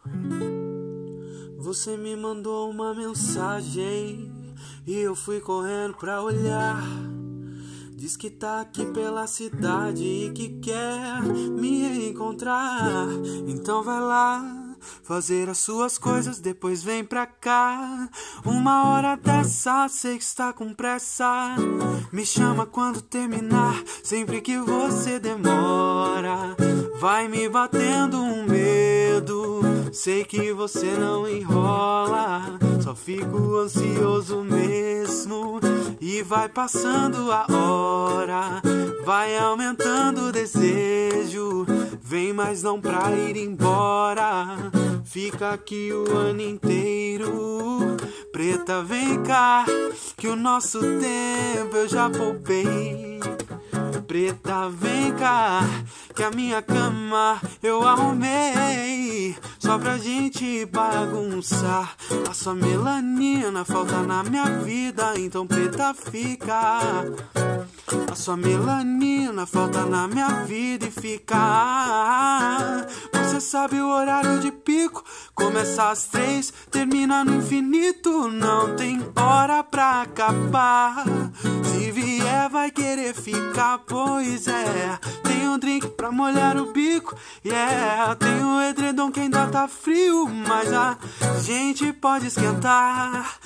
Você me mandou uma mensagem e eu fui correndo pra olhar. Diz que tá aqui pela cidade e que quer me encontrar. Então vai lá fazer as suas coisas, depois vem pra cá. Uma hora dessa, sei que está com pressa. Me chama quando terminar, sempre que você demora. Vai me batendo um medo, sei que você não enrola. Só fico ansioso mesmo e vai passando a hora. Vai aumentando o desejo, vem mas não pra ir embora. Fica aqui o ano inteiro. Preta, vem cá, que o nosso tempo eu já poupei. Preta, vem cá, que a minha cama eu arrumei só pra gente bagunçar. A sua melanina falta na minha vida, então preta, fica. A sua melanina falta na minha vida e fica. Você sabe o horário de pico, começa às 3, termina no infinito. Não tem hora pra acabar. Se vier vai querer ficar, pois é. Tem um drink pra molhar o bico, yeah. Tem um edredom que ainda tá frio, mas a gente pode esquentar.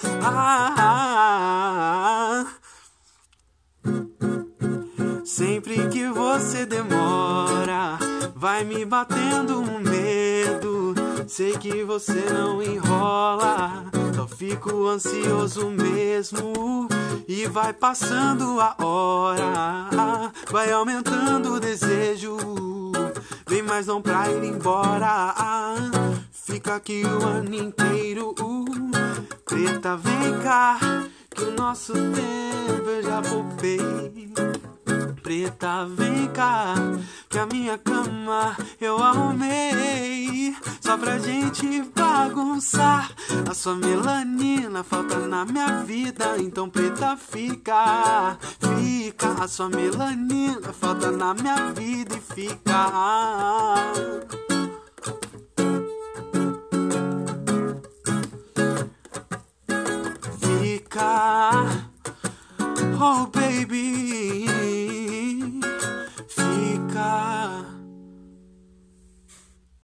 Sempre que você demora, vai me batendo um medo. Sei que você não enrola, só fico ansioso mesmo. E vai passando a hora, vai aumentando o desejo. Vem mais não pra ir embora. Fica aqui o ano inteiro. Preta, vem cá, que o nosso tempo eu já poupei. Preta, vem cá, que a minha cama eu arrumei só pra gente bagunçar. A sua melanina falta na minha vida, então preta, fica. Fica, a sua melanina falta na minha vida e fica. Fica, oh baby.